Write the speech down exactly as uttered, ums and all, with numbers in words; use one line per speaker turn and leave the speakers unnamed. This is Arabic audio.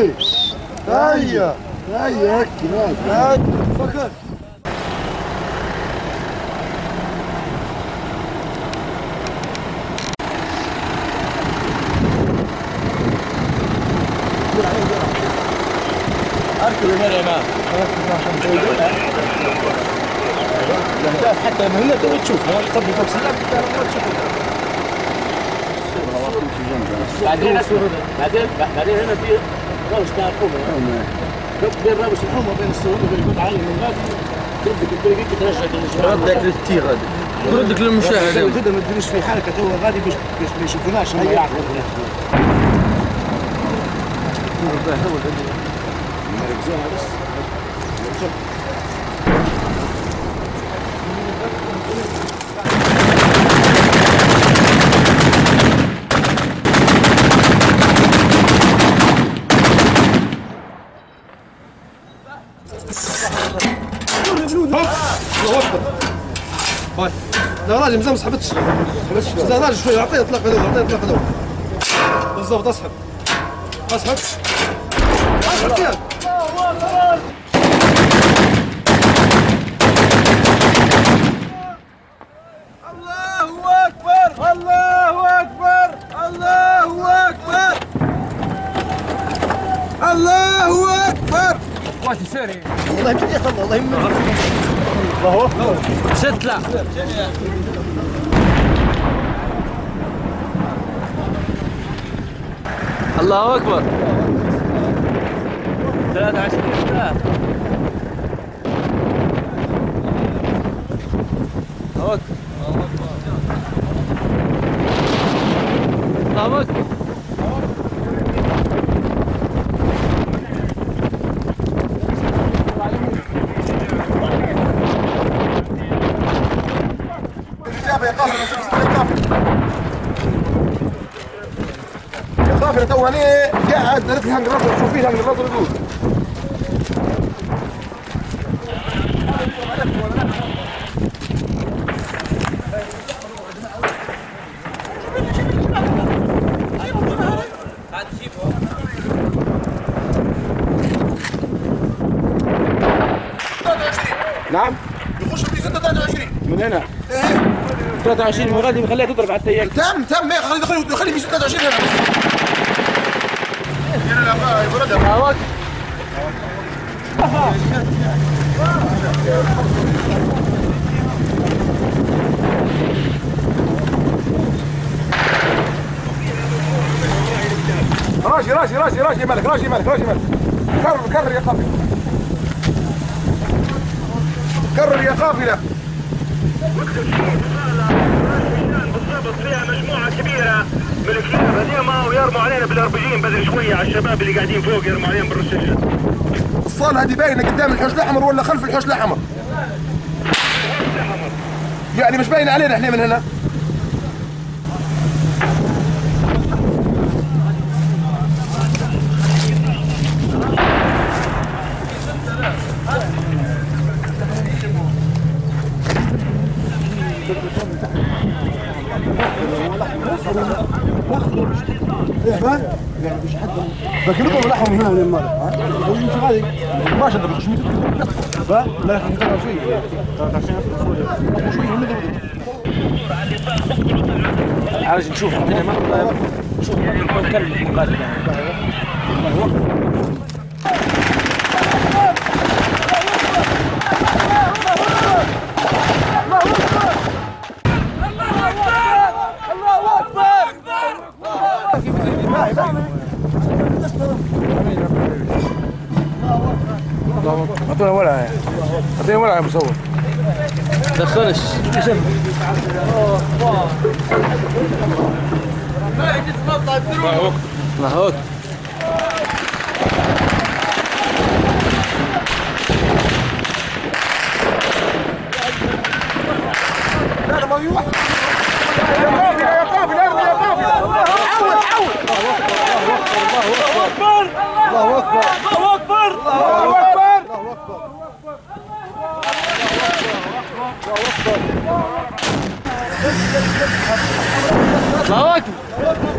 ايه هيا هيا هكي هيا فكر
اركب يا مريم لا حتى من هنا تقدر تشوف هو يقضي فوق سلاك تقدر تشوف بعدين بعدين بعدين هنا في روش تاع الحومه بين روش الحومه وبين السور وبين القطعه من غادي تردك كيف ترجع ردك للتيغ هذا تردك للمشاهد تبدا ما تديرش في حركه تو غادي باش باش ما يشوفوناش هم يعرفوا هو مركزوها بس الله اكبر هاي لا راجل مزال ما سحبتش سحبتش راجل شويه اعطيه اطلاق هذول اعطيه اطلاق هذول بالضبط اسحب اسحب اسحب فيها الله اكبر الله اكبر الله اكبر الله اكبر واتي ساري والله يمكن ياخذ والله يمكن الله اكبر ست لا الله اكبر ثلاثة وعشرين ثلاثة الله اكبر الله اكبر يا قافله تو انا قاعد درت لها الرجل شوفي لها الرجل يقول نعم يخش في ستة ثلاثة وعشرين من هنا ايه ثلاثة وعشرين وغادي مخليها تضرب على التيار تم تم خلي خلي في ستة وعشرين هنا هنا لا يبرد معاك راشي راشي راشي راشي مالك راشي مالك راشي مالك كرر كرر يا قافله كرر يا قافله بالضبط فيها مجموعه كبيره من الكلاب هذيما ويرموا علينا بالاربجين بدري شويه على الشباب اللي قاعدين فوق يرموا عليهم بالرشاشه. الصاله هذه باينه قدام الحوش الاحمر ولا خلف الحوش الاحمر؟ يعني مش باينه علينا احنا من هنا. يعني مش حد بكرته لحم من هنا للمرة هو مش غادي ما شد بخش متر فا لا يخلي شوي شوي عايز نشوف عندنا ما نشوف نكلم قادم اعطونا ولعه اعطينا ولعه يا مصور دخلش الله اكبر الله اكبر لا مليوح يا قافله يا قافله ارمي يا قافله حول حول الله اكبر الله اكبر الله اكبر الله اكبر الله اكبر الله اكبر